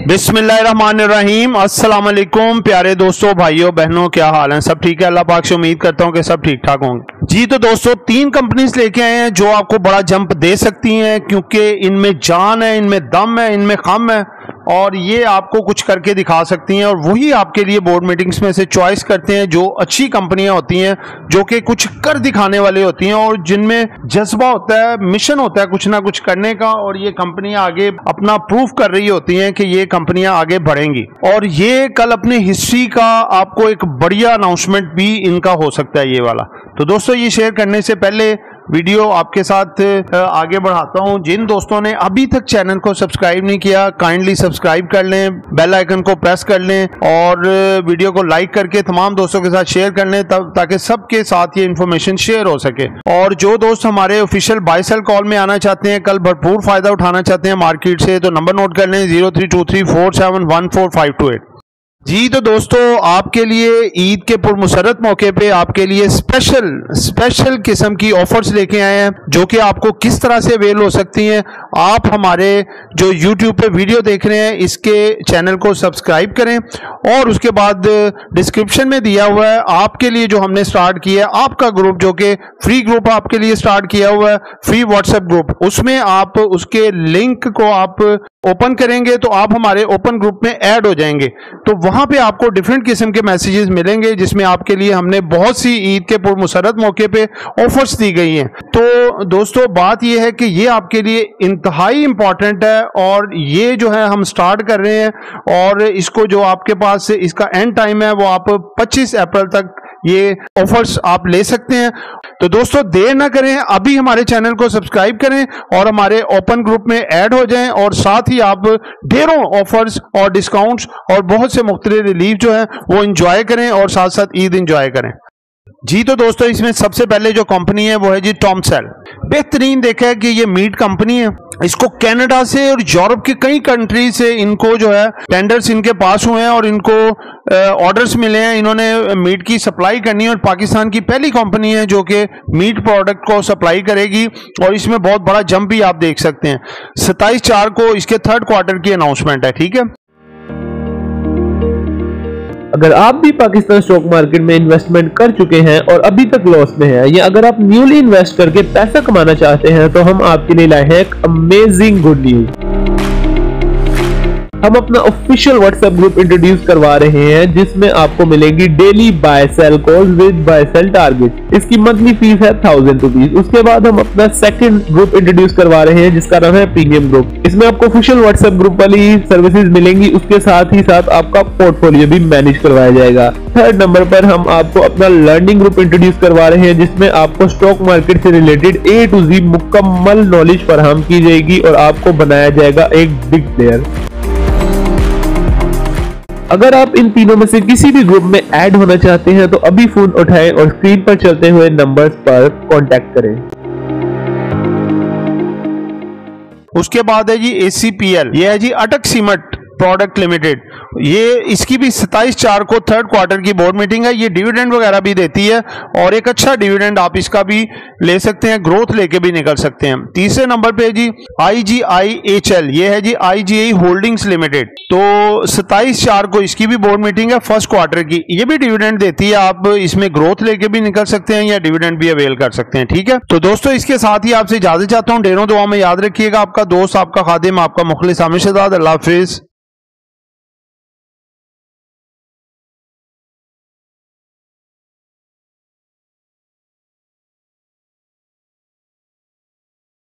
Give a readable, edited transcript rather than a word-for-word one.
बिस्मिल्लाहिर्रहमानिर्रहीम। अस्सलाम वालेकुम प्यारे दोस्तों, भाइयों बहनों, क्या हाल है? सब ठीक है? अल्लाह पाक से उम्मीद करता हूं कि सब ठीक ठाक होंगे। जी तो दोस्तों, 3 कंपनीज लेके आए हैं जो आपको बड़ा जंप दे सकती हैं, क्योंकि इनमें जान है, इनमें दम है, इनमें खम है और ये आपको कुछ करके दिखा सकती हैं। और वही आपके लिए बोर्ड मीटिंग्स में से चॉइस करते हैं जो अच्छी कंपनियां होती हैं, जो कि कुछ कर दिखाने वाली होती हैं और जिनमें जज्बा होता है, मिशन होता है कुछ ना कुछ करने का। और ये कंपनियां आगे अपना प्रूफ कर रही होती हैं कि ये कंपनियां आगे बढ़ेंगी। और ये कल अपनी हिस्ट्री का आपको एक बढ़िया अनाउंसमेंट भी इनका हो सकता है, ये वाला। तो दोस्तों, ये शेयर करने से पहले वीडियो आपके साथ आगे बढ़ाता हूं। जिन दोस्तों ने अभी तक चैनल को सब्सक्राइब नहीं किया, काइंडली सब्सक्राइब कर लें, बेल आइकन को प्रेस कर लें और वीडियो को लाइक करके तमाम दोस्तों के साथ शेयर कर लें, तब ताकि सबके साथ ये इन्फॉर्मेशन शेयर हो सके। और जो दोस्त हमारे ऑफिशियल बाय सेल कॉल में आना चाहते हैं, कल भरपूर फायदा उठाना चाहते हैं मार्केट से, तो नंबर नोट कर लें 0323471458। जी तो दोस्तों, आपके लिए ईद के पुरमुसरत मौके पे आपके लिए स्पेशल किस्म की ऑफर्स लेके आए हैं, जो कि आपको किस तरह से अवेल हो सकती हैं। आप हमारे जो YouTube पे वीडियो देख रहे हैं, इसके चैनल को सब्सक्राइब करें और उसके बाद डिस्क्रिप्शन में दिया हुआ है आपके लिए जो हमने स्टार्ट किया है आपका ग्रुप, जो कि फ्री ग्रुप आपके लिए स्टार्ट किया हुआ है, फ्री व्हाट्सएप ग्रुप। उसमें आप उसके लिंक को आप ओपन करेंगे तो आप हमारे ओपन ग्रुप में ऐड हो जाएंगे। तो वहां पे आपको डिफरेंट किस्म के मैसेजेस मिलेंगे, जिसमें आपके लिए हमने बहुत सी ईद के पुरमुसरत मौके पे ऑफर्स दी गई हैं। तो दोस्तों, बात यह है कि ये आपके लिए इंतहाई इंपॉर्टेंट है और ये जो है हम स्टार्ट कर रहे हैं। और इसको जो आपके पास इसका एंड टाइम है वो आप 25 अप्रैल तक ये ऑफर्स आप ले सकते हैं। तो दोस्तों, देर ना करें, अभी हमारे चैनल को सब्सक्राइब करें और हमारे ओपन ग्रुप में ऐड हो जाएं और साथ ही आप ढेरों ऑफर्स और डिस्काउंट्स और बहुत से मुख्तलिफ रिलीफ जो है वो एंजॉय करें और साथ साथ ईद एंजॉय करें। जी तो दोस्तों, इसमें सबसे पहले जो कंपनी है वो है जी टॉमसेल। बेहतरीन देखा है कि ये मीट कंपनी है। इसको कनाडा से और यूरोप के कई कंट्री से इनको जो है टेंडर्स इनके पास हुए हैं और इनको ऑर्डर्स मिले हैं। इन्होंने मीट की सप्लाई करनी है और पाकिस्तान की पहली कंपनी है जो कि मीट प्रोडक्ट को सप्लाई करेगी। और इसमें बहुत बड़ा जंप भी आप देख सकते हैं। 27/4 को इसके 3rd क्वार्टर की अनाउंसमेंट है। ठीक है, अगर आप भी पाकिस्तान स्टॉक मार्केट में इन्वेस्टमेंट कर चुके हैं और अभी तक लॉस में हैं, या अगर आप न्यूली इन्वेस्ट करके पैसा कमाना चाहते हैं, तो हम आपके लिए लाए हैं एक अमेजिंग गुड न्यूज। हम अपना ऑफिशियल व्हाट्सएप ग्रुप इंट्रोड्यूस करवा रहे हैं, जिसमें आपको मिलेगी daily buy sell calls with buy sell target. इसकी मंथली फीस है 1000 रुपीज। उसके बाद हम अपना सेकंड ग्रुप इंट्रोड्यूस करवा रहे हैं, जिसका नाम है प्रीमियम ग्रुप। इसमें आपको ऑफिशियल व्हाट्सएप ग्रुप वाली सर्विसेज मिलेंगी, उसके साथ ही साथ आपका पोर्टफोलियो भी मैनेज करवाया जाएगा। 3rd नंबर पर हम आपको अपना लर्निंग ग्रुप इंट्रोड्यूस करवा रहे हैं, जिसमें आपको स्टॉक मार्केट से रिलेटेड A to Z मुकम्मल नॉलेज फराहम की जाएगी और आपको बनाया जाएगा एक बिग प्लेयर। अगर आप इन तीनों में से किसी भी ग्रुप में ऐड होना चाहते हैं, तो अभी फोन उठाएं और स्क्रीन पर चलते हुए नंबर्स पर कांटेक्ट करें। उसके बाद है जी ACPL। ये है जी अटक सीमेंट प्रोडक्ट लिमिटेड। ये इसकी भी 27/4 को 3rd क्वार्टर की बोर्ड मीटिंग है। ये डिविडेंड वगैरह भी देती है और एक अच्छा डिविडेंड आप इसका भी ले सकते हैं, ग्रोथ लेके भी निकल सकते हैं। तीसरे नंबर पे जी IGIHL। ये है जी IGI होल्डिंग्स लिमिटेड। तो 27/4 को इसकी भी बोर्ड मीटिंग है 1st क्वार्टर की। ये भी डिविडेंड देती है, आप इसमें ग्रोथ लेके भी निकल सकते हैं या डिविडेंड भी अवेल कर सकते हैं। ठीक है, तो दोस्तों, इसके साथ ही आपसे इजाजत चाहता हूँ। ढेरों दुआ में याद रखिएगा। आपका दोस्त, आपका खादिम, आपका मुखलिस आमिर शहजाद। अल्लाह हाफिज।